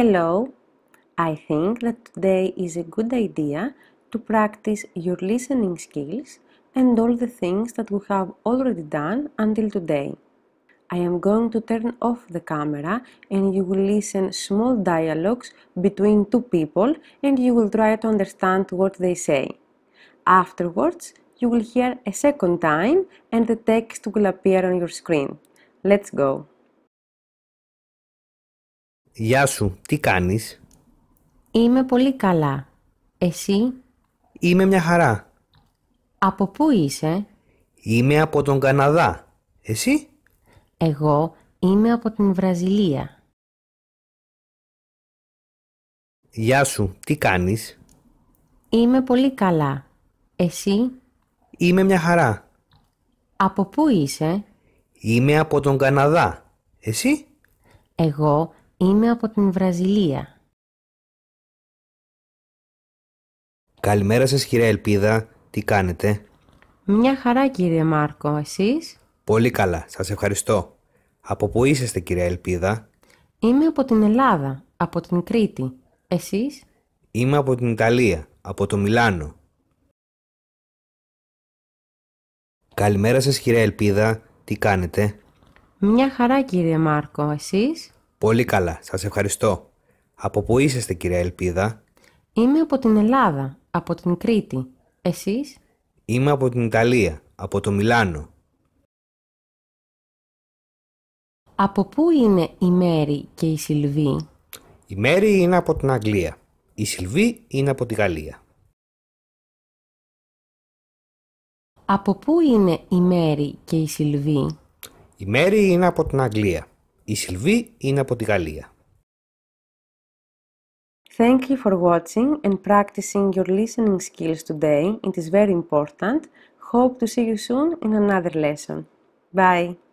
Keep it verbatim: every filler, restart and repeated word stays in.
Hello, I think that today is a good idea to practice your listening skills and all the things that we have already done until today. I am going to turn off the camera and you will listen small dialogues between two people and you will try to understand what they say. Afterwards, you will hear a second time and the text will appear on your screen. Let's go. Γεια σου, τι κάνεις? Είμαι πολύ καλά. Εσύ? Είμαι μια χαρά. Από πού είσαι? Είμαι από τον Καναδά. Εσύ? Εγώ είμαι από την Βραζιλία. Γεια σου, τι κάνεις? Είμαι πολύ καλά. Εσύ? Είμαι μια χαρά. Από πού είσαι? Είμαι από τον Καναδά. Εσύ? Εγώ είμαι από την Βραζιλία. Καλημέρα σας κυρία Ελπίδα, τι κάνετε? Μια χαρά κύριε Μάρκο, εσείς? Πολύ καλά, σας ευχαριστώ. Από πού είσαστε κυρία Ελπίδα? Είμαι από την Ελλάδα, από την Κρήτη. Εσείς? Είμαι από την Ιταλία, από το Μιλάνο. Καλημέρα σας κυρία Ελπίδα, τι κάνετε? Μια χαρά κύριε Μάρκο, εσείς? Πολύ καλά, σας ευχαριστώ. Από πού είσαστε κυρία Ελπίδα? Είμαι από την Ελλάδα, από την Κρήτη. Εσείς? Είμαι από την Ιταλία, από το Μιλάνο. Από πού είναι η Μέρη και η Σιλβή? Η Μέρη είναι από την Αγγλία. Η Σιλβή είναι από τη Γαλλία. Από πού είναι η Μέρη και η Σιλβή? Η Μέρη είναι από την Αγγλία. Η Σιλβή είναι από τη Γαλλία. Thank you for watching and practicing your listening skills today. It is very important. Hope to see you soon in another lesson. Bye!